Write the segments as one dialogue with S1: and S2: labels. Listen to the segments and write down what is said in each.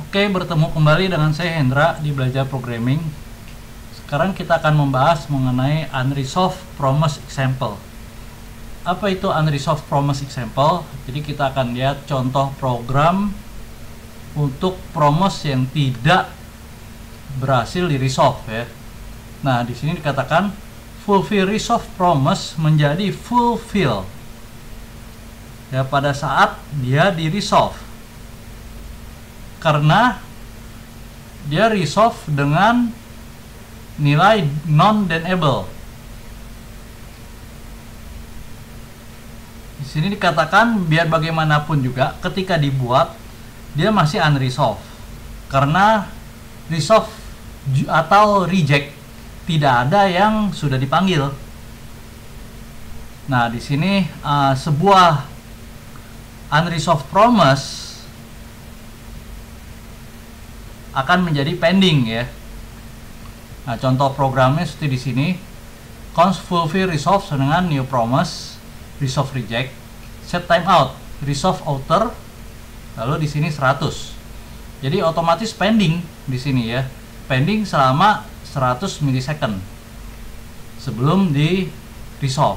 S1: Oke, bertemu kembali dengan saya Hendra di Belajar Programming. Sekarang kita akan membahas mengenai unresolved promise example. Apa itu unresolved promise example? Jadi kita akan lihat contoh program untuk promise yang tidak berhasil di resolve ya. Nah, di sini dikatakan fulfill resolved promise menjadi fulfill ya pada saat dia di resolve, karena dia resolve dengan nilai non dan able. Di sini dikatakan biar bagaimanapun juga ketika dibuat dia masih unresolved, karena resolve atau reject tidak ada yang sudah dipanggil. Nah, di sini sebuah unresolved promise akan menjadi pending ya. Nah, contoh programnya seperti di sini. Const fulfill resolve dengan new promise, resolve reject, set timeout, resolve outer, lalu di sini 100. Jadi otomatis pending di sini ya. Pending selama 100 milisecond sebelum di resolve.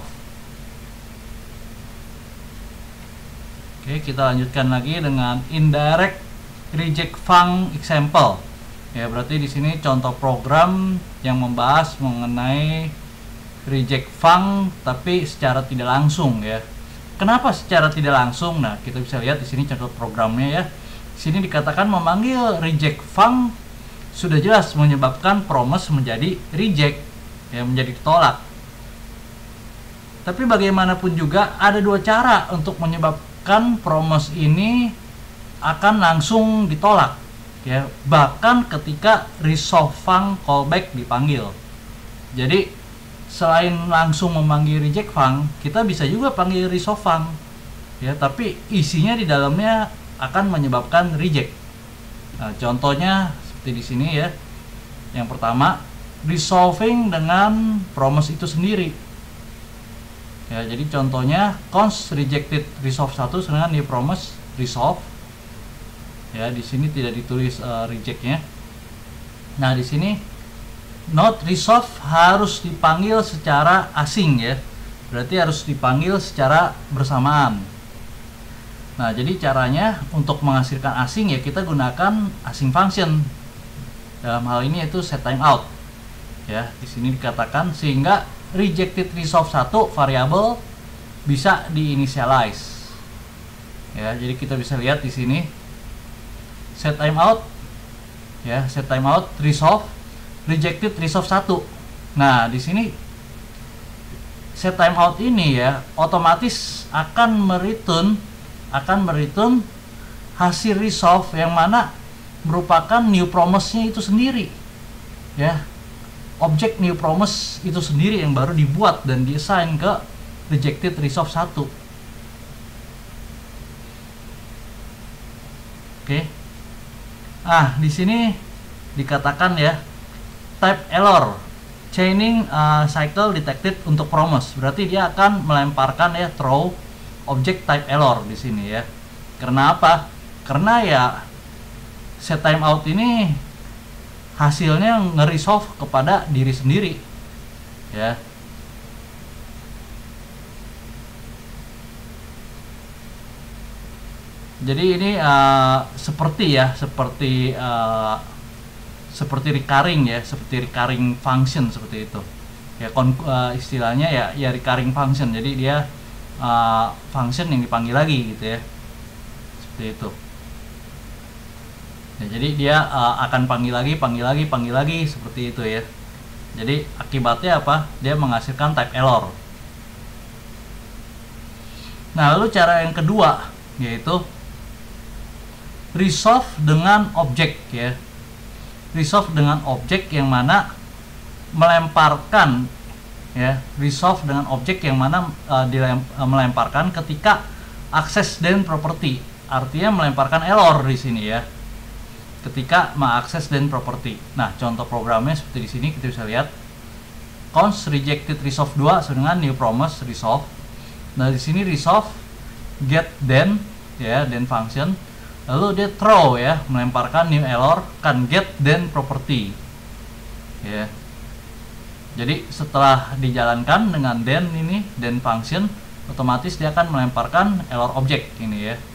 S1: Oke, kita lanjutkan lagi dengan indirect reject func example. Ya, berarti di sini contoh program yang membahas mengenai reject func tapi secara tidak langsung ya. Kenapa secara tidak langsung? Nah, kita bisa lihat di sini contoh programnya ya. Di sini dikatakan memanggil reject func sudah jelas menyebabkan promise menjadi reject ya, menjadi ditolak. Tapi bagaimanapun juga ada dua cara untuk menyebabkan promise ini akan langsung ditolak ya, bahkan ketika resolve func callback dipanggil. Jadi selain langsung memanggil reject func, kita bisa juga panggil resolve func ya, tapi isinya di dalamnya akan menyebabkan reject. Nah, contohnya seperti di sini ya. Yang pertama, resolving dengan promise itu sendiri ya. Jadi contohnya const rejected resolve 1 dengan new promise resolve. Ya, di sini tidak ditulis rejectnya. Nah, di sini not resolve harus dipanggil secara asing ya. Berarti harus dipanggil secara bersamaan. Nah, jadi caranya untuk menghasilkan asing ya kita gunakan asing function. Dalam hal ini yaitu set timeout. Ya, di sini dikatakan sehingga rejected resolve 1 variabel bisa diinitialize. Ya, jadi kita bisa lihat di sini set timeout ya, set timeout resolve rejected resolve 1. Nah, di sini set timeout ini ya otomatis akan mereturn hasil resolve yang mana merupakan new promise-nya itu sendiri ya. Objek new promise itu sendiri yang baru dibuat dan diassign ke rejected resolve 1. Oke. Di sini dikatakan ya type error chaining cycle detected untuk promise. Berarti dia akan melemparkan ya throw object type error di sini ya. Karena apa? Karena ya set timeout ini hasilnya nge-resolve kepada diri sendiri ya. Jadi ini seperti recurring ya, seperti recurring function seperti itu ya. Istilahnya ya recurring function. Jadi dia function yang dipanggil lagi gitu ya, seperti itu ya. Jadi dia akan panggil lagi seperti itu ya. Jadi akibatnya apa? Dia menghasilkan type error. Nah, lalu cara yang kedua yaitu resolve dengan objek ya. Resolve dengan objek yang mana melemparkan ya, resolve dengan objek yang mana melemparkan ketika akses dan property. Artinya melemparkan error di sini ya, ketika mengakses dan property. Nah, contoh programnya seperti di sini kita bisa lihat const rejected resolve 2 dengan new promise resolve. Nah, di sini resolve get then ya, then function lalu dia throw ya, melemparkan new error kan get then property ya. Jadi setelah dijalankan dengan then function, otomatis dia akan melemparkan error object ini ya.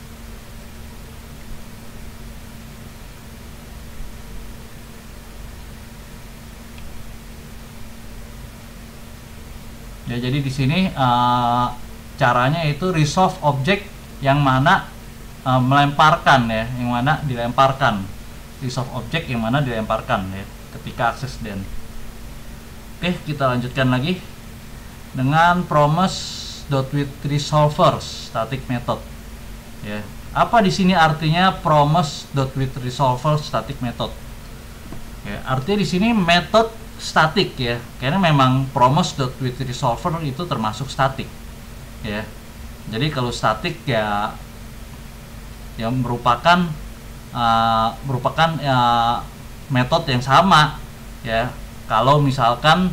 S1: Ya, jadi di sini caranya itu resolve object yang mana melemparkan ya, yang mana dilemparkan. Resolve object yang mana dilemparkan ya ketika akses then. Oke, kita lanjutkan lagi dengan promise.withResolver static method. Ya, apa di sini artinya promise.withResolver static method? Ya, artinya di sini metode statik ya, karena memang promise.withResolver itu termasuk statik ya. Jadi kalau statik ya yang merupakan metode yang sama ya. Kalau misalkan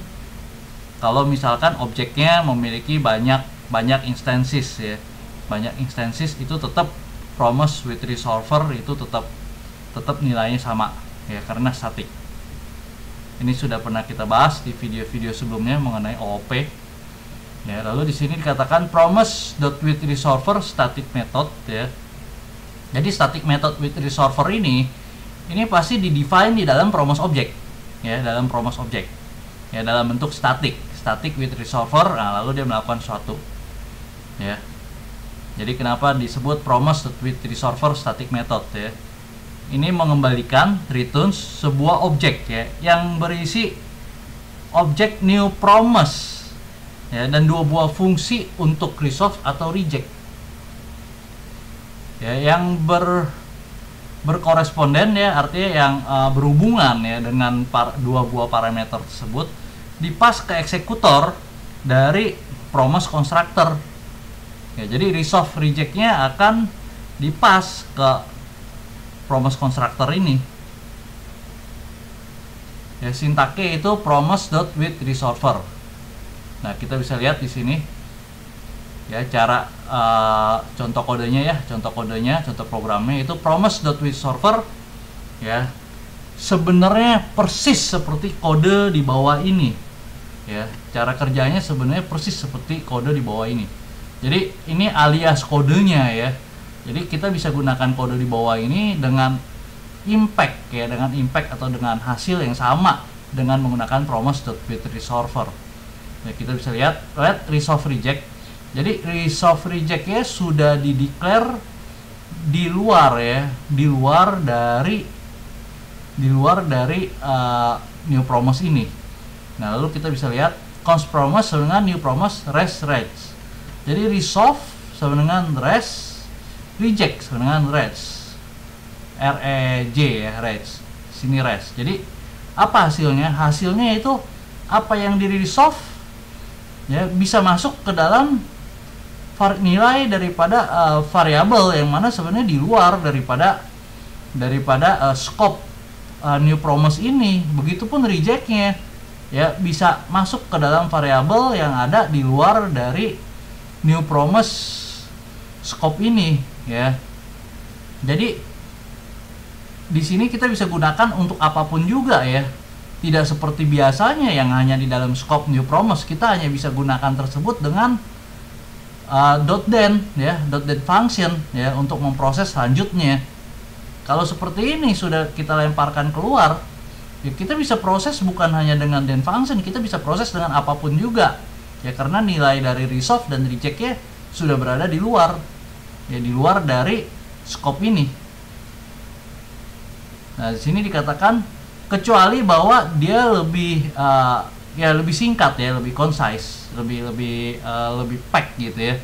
S1: objeknya memiliki banyak instances ya, banyak instances itu tetap promise.withResolver itu tetap nilainya sama ya, karena statik. Ini sudah pernah kita bahas di video-video sebelumnya mengenai OOP. Ya, lalu di sini dikatakan promise.withResolver static method ya. Jadi static method with resolver ini pasti di-define di dalam promise object ya, dalam promise object. Ya, dalam bentuk static with resolver. Nah, lalu dia melakukan suatu ya. Jadi kenapa disebut promise.withResolver static method ya? Ini mengembalikan returns sebuah objek ya yang berisi objek new promise ya, dan dua buah fungsi untuk resolve atau reject ya, yang berkoresponden ya, artinya yang berhubungan ya dengan dua buah parameter tersebut dipas ke eksekutor dari promise constructor ya. Jadi resolve rejectnya akan dipas ke promise constructor ini ya. Sintaknya itu promise.withResolver. Nah, kita bisa lihat di sini ya cara contoh kodenya, contoh programnya itu promise.withResolver ya. Sebenarnya persis seperti kode di bawah ini ya. Cara kerjanya sebenarnya persis seperti kode di bawah ini. Jadi ini alias kodenya ya. Jadi kita bisa gunakan kode di bawah ini dengan impact ya, dengan impact atau dengan hasil yang sama dengan menggunakan promise.withResolver. Ya, kita bisa lihat resolve reject. Jadi resolve rejectnya sudah dideclare di luar ya, di luar dari new promise ini. Nah, lalu kita bisa lihat const promise sama dengan new promise res reg. Jadi resolve sama dengan res, reject sama dengan reg, reg ya, reg. Sini res. Jadi apa hasilnya? Hasilnya itu apa yang di resolve ya bisa masuk ke dalam nilai daripada variabel yang mana sebenarnya di luar daripada scope new promise ini. Begitupun rejectnya ya bisa masuk ke dalam variabel yang ada di luar dari new promise scope ini ya. Jadi di sini kita bisa gunakan untuk apapun juga ya. Tidak seperti biasanya yang hanya di dalam scope new promise. Kita hanya bisa gunakan tersebut dengan .then ya, .then function ya untuk memproses selanjutnya. Kalau seperti ini sudah kita lemparkan keluar, ya kita bisa proses bukan hanya dengan then function, kita bisa proses dengan apapun juga. Ya, karena nilai dari resolve dan rejectnya sudah berada di luar. Ya, di luar dari scope ini. Nah, di sini dikatakan kecuali bahwa dia lebih lebih singkat ya, lebih concise, lebih pack gitu ya.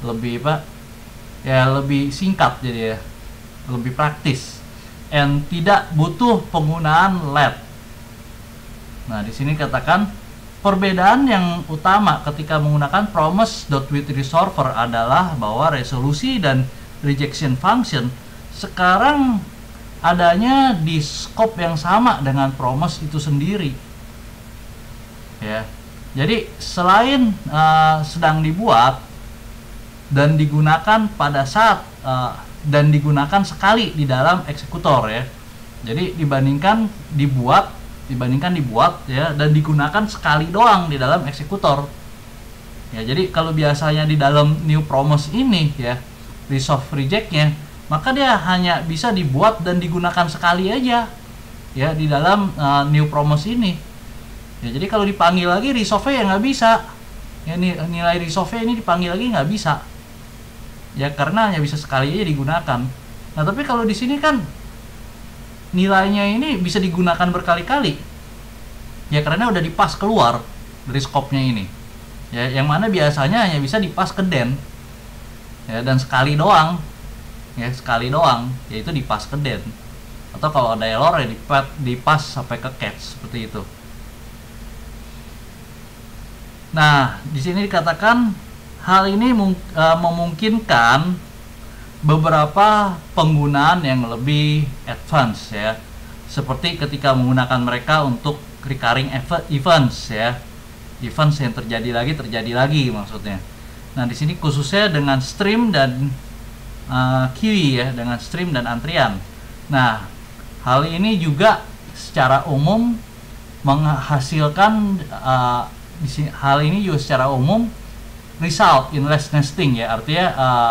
S1: Lebih singkat jadi ya. Lebih praktis. And tidak butuh penggunaan let. Nah, di sini katakan perbedaan yang utama ketika menggunakan promise.withResolver adalah bahwa resolusi dan rejection function sekarang adanya di scope yang sama dengan promise itu sendiri. Ya. Jadi selain sedang dibuat dan digunakan pada saat dan digunakan sekali di dalam eksekutor ya. Jadi dibandingkan dibuat ya dan digunakan sekali doang di dalam eksekutor. Ya, jadi kalau biasanya di dalam new promise ini ya, resolve reject-nya, maka dia hanya bisa dibuat dan digunakan sekali aja ya di dalam new promise ini. Ya, jadi kalau dipanggil lagi resolve-nya ya nggak bisa. Ya, nilai resolve-nya ini dipanggil lagi nggak bisa. Ya karena hanya bisa sekali aja digunakan. Nah, tapi kalau di sini kan nilainya ini bisa digunakan berkali-kali. Ya karena udah dipas keluar dari scope-nya ini. Ya, yang mana biasanya hanya bisa dipas ke den. Ya, dan sekali doang. Ya, sekali doang, yaitu dipas ke den. Atau kalau ada error ya dipas sampai ke catch seperti itu. Nah, di sini dikatakan hal ini memungkinkan beberapa penggunaan yang lebih advance ya. Seperti ketika menggunakan mereka untuk recurring events ya. Events yang terjadi lagi maksudnya. Nah, di sini khususnya dengan stream dan queue ya, dengan stream dan antrian. Nah, hal ini juga secara umum menghasilkan hal ini juga secara umum result in less nesting ya, artinya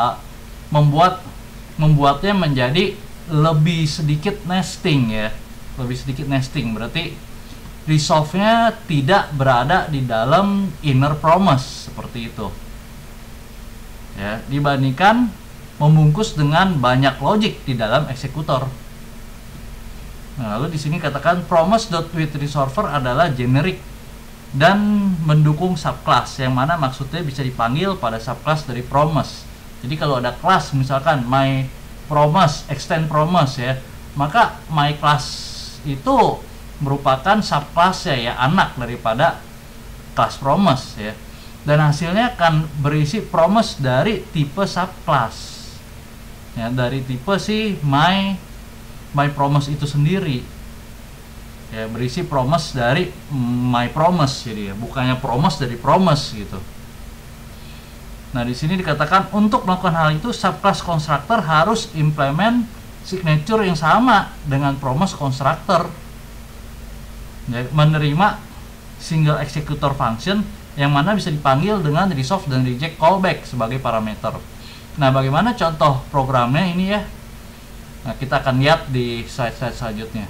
S1: membuatnya menjadi lebih sedikit nesting ya, lebih sedikit nesting. Berarti resolve-nya tidak berada di dalam inner promise seperti itu ya, dibandingkan membungkus dengan banyak logic di dalam eksekutor. Nah, lalu di sini katakan promise.withResolver adalah generic dan mendukung subclass, yang mana maksudnya bisa dipanggil pada subclass dari promise. Jadi kalau ada kelas misalkan my promise, extend promise ya, maka my class itu merupakan subclass ya, anak daripada kelas promise ya. Dan hasilnya akan berisi promise dari tipe subclass. Ya, dari tipe si my promise itu sendiri. Ya, berisi promise dari my promise jadi ya, bukannya promise dari promise gitu. Nah, di sini dikatakan untuk melakukan hal itu subclass constructor harus implement signature yang sama dengan promise constructor. Ya, menerima single executor function yang mana bisa dipanggil dengan resolve dan reject callback sebagai parameter. Nah, bagaimana contoh programnya ini ya? Nah, kita akan lihat di slide-slide selanjutnya.